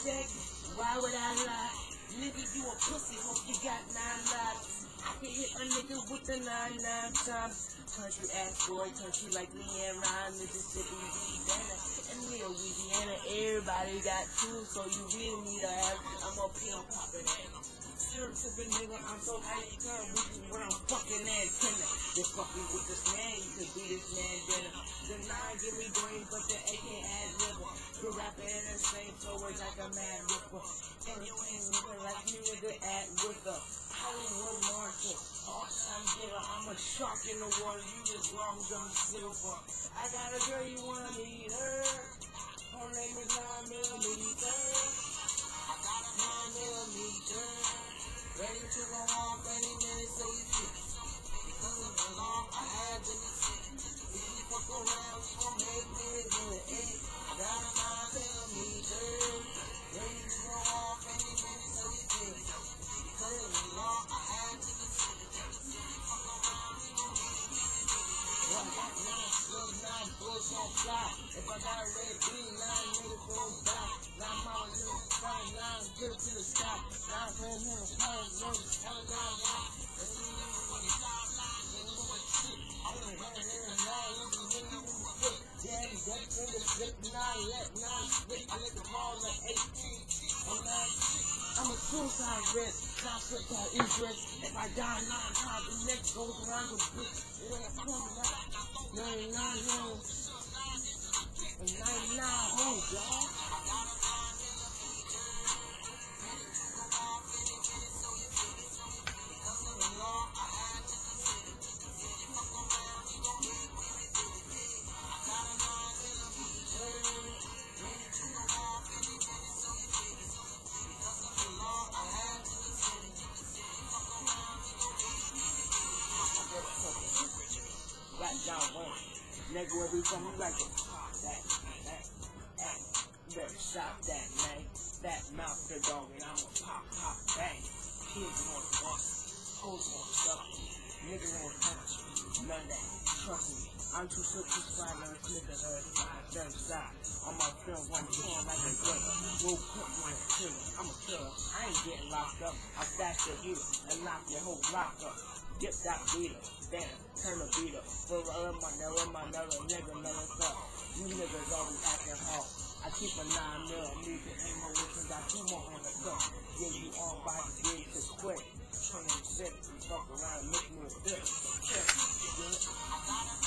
check, why would I lie? Nigga, you a pussy, hope you got 9 lives. I can hit a nigga with the 9 times. Country ass boy, country like me and Ryan, Mississippi, Louisiana, and Louisiana. Everybody got two, so you really need a ass. I'm a pill poppin' ass. Syrup sippin' nigga, I'm so high you can't reach me where I'm fucking at. Just fucking with this man, you could be this man dinner. The 9 give me green, but the AK add liver. The rapper in the same flow is like a mad ripper. Anything nigga like me with the ad with the Hollywood marshal. All-time killer, I'm a shark in the water, you just long gun silver. I got a girl, you wanna meet her? Her name is 9mm. I got a 9mm. Ready to go off any minute, so you fit. Because of the long I had to be sick. If you fuck around, you gon' make me regret it. I got a 9mm. Ready to go off any minute, so you fit. Because of the long I had to be sick. Fuck around, you gon' make me regret it. Well, I got 9 slugs, 9 bullets on fly. If I got a red bean, 9 niggas gon' die. 9 mamas in the sky, 9 good to the sky. 9 friends in the sky, 9 I'm a suicide risk, not slip out interest. If I die 9 times, the next goes around the bitch. It ain't coming out. 99 homes. 99 homes, y'all. Nigga, where we from, you like to pop that. You better shop that, man. That mouth, the dog, and I'ma pop, bang. Kids want to walk, hoes want to suck, niggas want to touch, none of that, trust me. I'm too sick to spot, no flipping her, third side. On my film, one can like a gun. Go put one killer, I'm a killer. I ain't getting locked up. I'll stash your heater and lock your whole block up. Get that beater, damn, turn the beater. For my nigga, never thought. You niggas always acting hard. I keep a 9mm, ain't no witches, got 2 more on the cup. Give you all by the gig to quit. Trying to sit and fuck around and make me a bitch.